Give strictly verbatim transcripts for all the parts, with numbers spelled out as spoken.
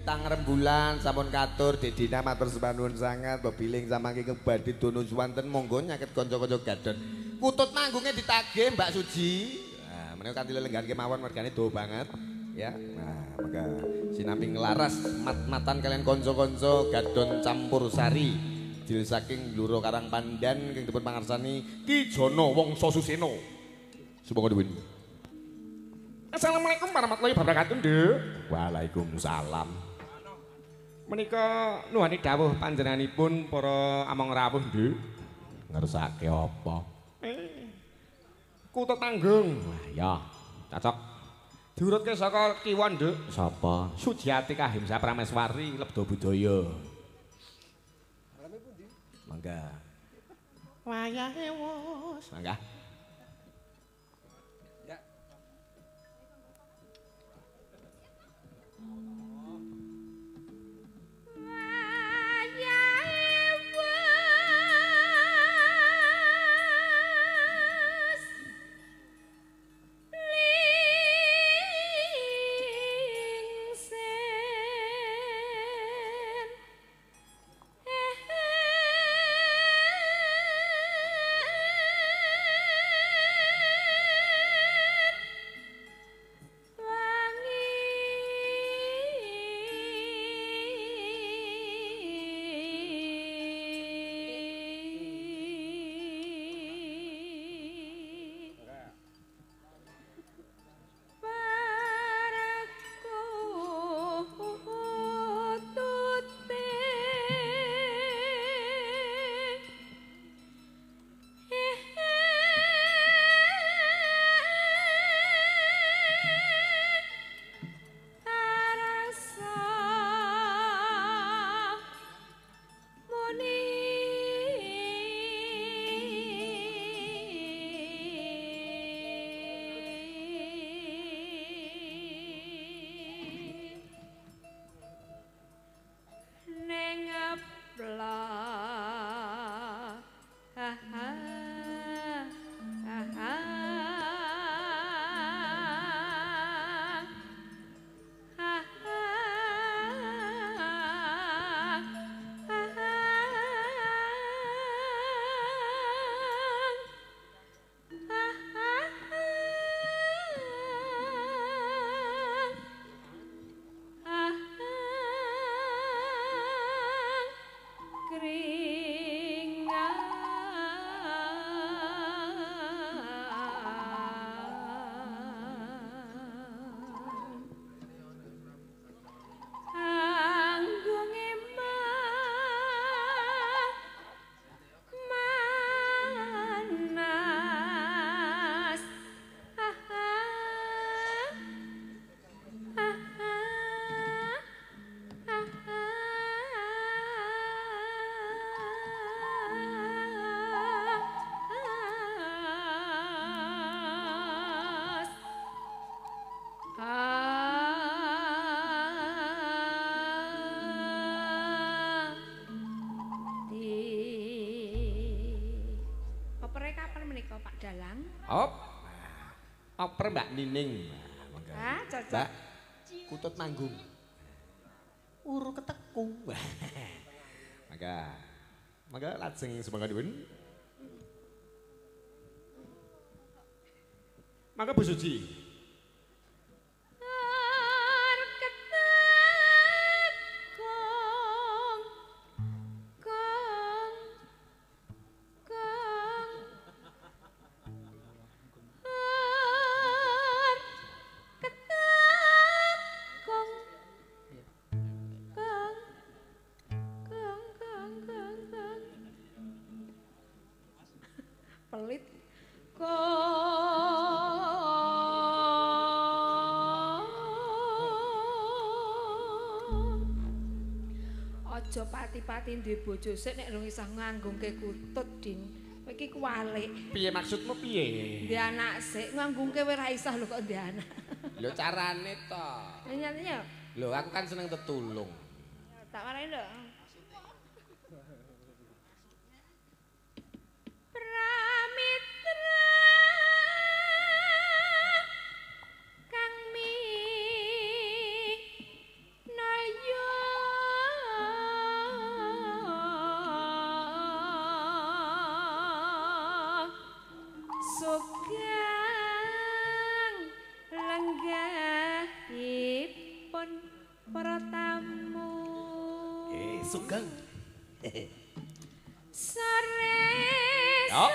Tang rembulan sampun katur Dedina matur sepanuwun sangat bebiling samangke kebadi dono suwanten monggo nyaket kanca-kanca gadon. Kutut manggungnya ditagih Mbak Suji. Nah, menika kanthi lelenggan kemawon mergane dawa banget ya. Nah, maka sinambi nglaras mat-matan kalian kanca-kanca gadon campur sari. Dil saking Bluro Karang Pandan kang dipun pangarsani Ki Jono Wongso Suseno. Sumangga nuwun. Assalamualaikum warahmatullahi wabarakatuh, Nduk. Waalaikumsalam. Menika nuhani dawuh panjenenganipun para among rawuh, Nduk. Ngersake apa? Eh. Kutut Tanggung. Wah, ya, cocok. Diurutke saka kiwon, Nduk. Sapa? Sujiati Kahimsa Prameswari Lebda Budaya. Mangga. Wayahe wus. Mangga. Oper Mbak Nining. Ah, cocok. Kutut Manggung. Uru keteku. Maka maka lajeng sumangga nuwun. Maka Bu Suji. Pelit aja pati-pati duwe bojo sik nek rung isah nganggungke kutut din. Kowe iki kuwalik. Piye maksudmu piye? Ndek anak sik nganggungke kowe ra isah lho kok ndek anak. Lho carane to. Nyatane ya. Lho aku kan seneng tetulung. Tak warai lho. Pramitra kang mi nayu Sugeng lenggahipun para tamu. Eh, Sugeng. Sore Yo.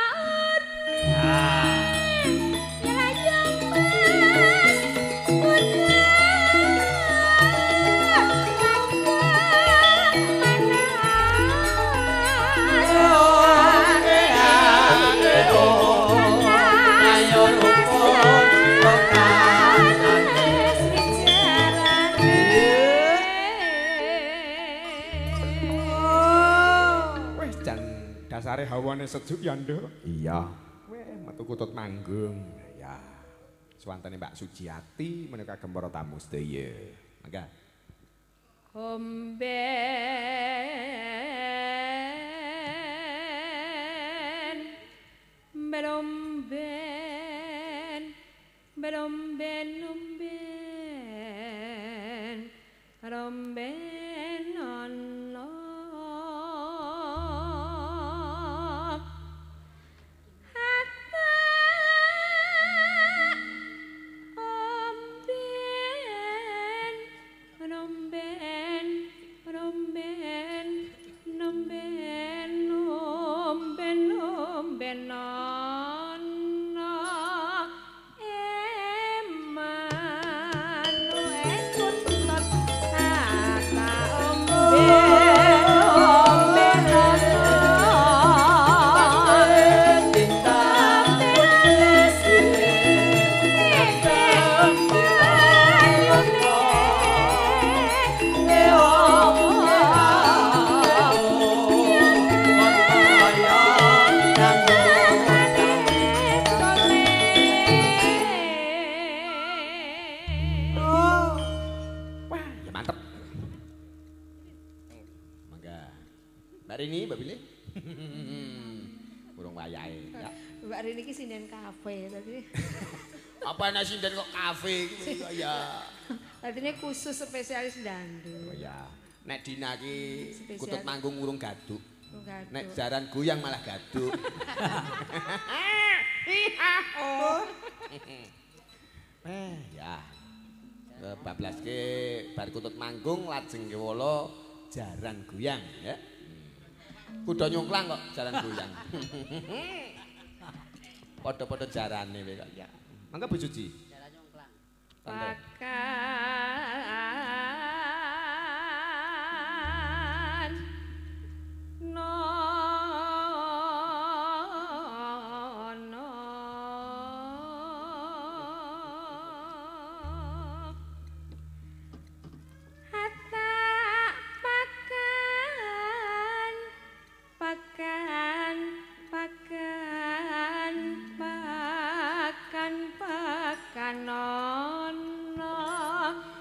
Dasare hawane sejuk ya, Nduk. Iya. Weh, metu kutut manggung. Ya. Suwantene Mbak Sujiati menika kagem para tamu sedaya. Mangga. Omben Beromben Beromben omben Romben ono Hatta omben Romben Romben Nomben Omben Omben ono Emmanuel kutut Hatta omben Omben Wah, ya mantep. Mangga. Mbak Rini, Mbak Billy. Burung wayahe, ya. Mbak Rini ki sinden kafe tadi. Apa ana sinden kok kafe iki ya. Artinya khusus spesialis dangdut. Oh ya. Nek Dina ki Spesial. kutut manggung urung gaduk. Enggak. Nek jaran goyang malah gaduk. Oh. Eh, ya. Eh, bablaske bar kutut manggung lajeng kewala jaran goyang ya. Hmm. Kuda nyungklang kok jaran goyang. Padha-padha jarane kowe kok ya. Mangga Bu Suji. Jaran nyungklang. Pakan no no Hatta pakan pakan pakan pakan pakan ono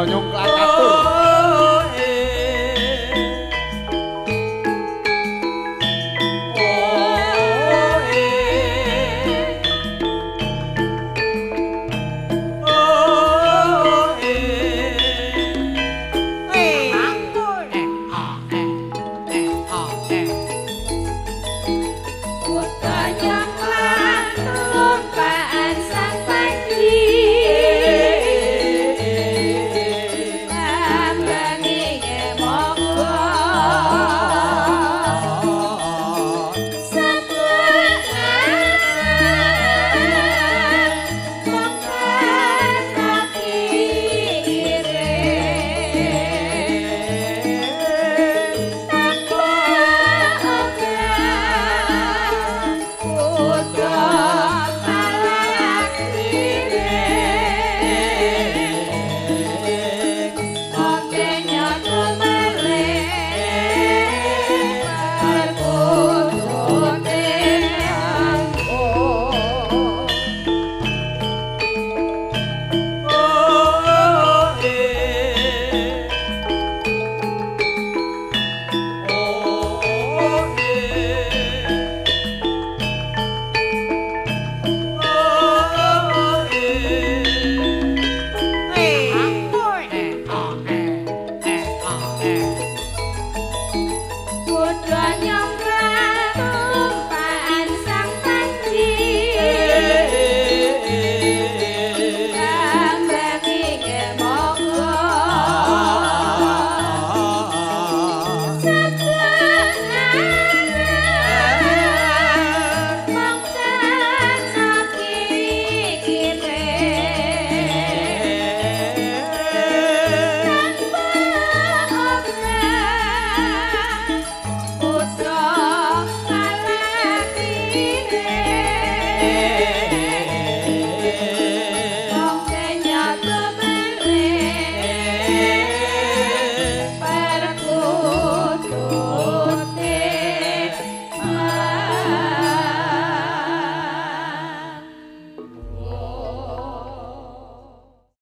nyungklat